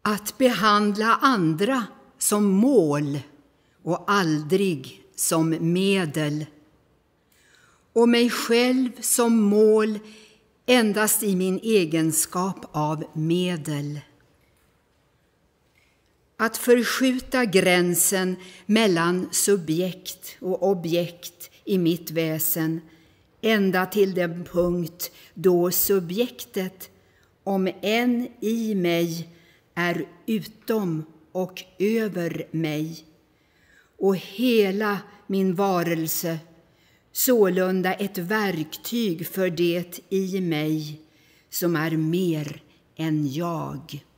Att behandla andra som mål och aldrig som medel, och mig själv som mål endast i min egenskap av medel. Att förskjuta gränsen mellan subjekt och objekt i mitt väsen ända till den punkt då subjektet, om än i mig, är utom och över mig, och hela min varelse sålunda ett verktyg för det i mig som är mer än jag.